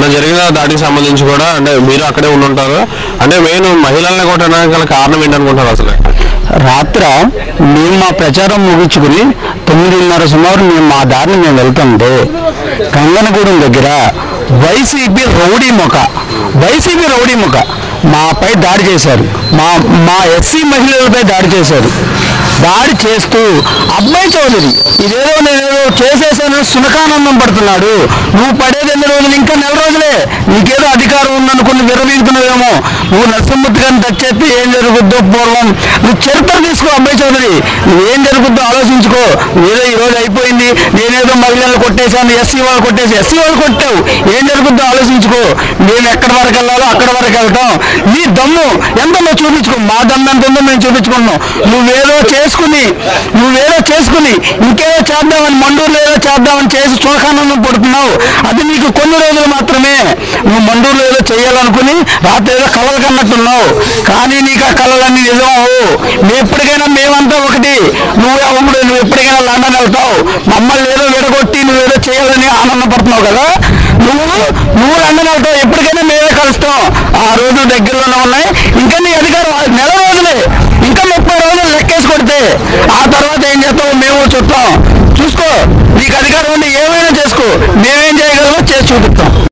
జరిగిన దాడికి సంబంధించి కూడా అంటే మీరు అక్కడే ఉండుంటారు, అంటే మెయిన్ మహిళల్ని కొట్టడానికి గల కారణం ఏంటనుకుంటారు? అసలు రాత్రి మేము మా ప్రచారం ముగించుకుని 9:30 సుమారు మేము మా దారిని మేము వెళ్తుంటే గంగనగూడెం దగ్గర వైసీపీ రౌడీ ముఖ మాపై దాడి చేశారు. మా ఎస్సీ మహిళలపై దాడి చేశారు. దాడి చేస్తూ అబ్బాయి చౌదరి ఇదేదో నేనేదో చేసేసాను సునకానందం పడుతున్నాడు. నువ్వు పడేది ఎన్ని రోజులు? ఇంకా 4 రోజులే. నీకేదో అధికారం ఉందనుకుని విరవీగుతున్నావేమో. నువ్వు నరసింహమూర్తి గారిని తెచ్చేస్తే ఏం జరుగుద్దో పూర్వం నువ్వు చరిత్ర తీసుకో. అబ్బాయి చౌదరి నువ్వేం జరుగుద్దో ఆలోచించుకో. ఏదో ఈరోజు అయిపోయింది, నేనేదో మహిళలను కొట్టేశాను, ఎస్సీ వాళ్ళు కొట్టావు, ఏం జరుగుద్దో ఆలోచించుకో. మేము ఎక్కడి వరకు వెళ్ళాలో అక్కడ వరకు వెళ్తాం. నీ దమ్ము ఎంత నువ్వు చూపించుకో. మా దమ్ము ఎంత ఉందో మేము చూపించుకున్నాం. నువ్వేదో చేసుకుని ఇంకేదో చేద్దామని మండూరులో ఏదో చేద్దామని చేసి సుఖానందం పడుతున్నావు. అది నీకు కొన్ని రోజులు మాత్రమే. నువ్వు మండూరులో ఏదో చేయాలనుకుని రాత్రి ఏదో కళలు కన్నట్టున్నావు, కానీ నీకు ఆ కళలన్నీ నిజం. ఎప్పటికైనా మేమంతా ఒకటి. నువ్వు ఎప్పటికైనా లండన్ వెళ్తావు. మమ్మల్ని ఏదో విడగొట్టి నువ్వేదో చేయాలని ఆనందపడుతున్నావు కదా. నువ్వు లండన్ వెళ్తావు. ఎప్పటికైనా మేమే కలుస్తాం. ఆ రోజులు దగ్గరలోనే ఉన్నాయి. ఇంకా నీ అధికారం 4 రోజులే. ఇంకా 30 రోజులు లెక్కేసి కొడితే ఆ తర్వాత ఏం చేస్తావు? మేము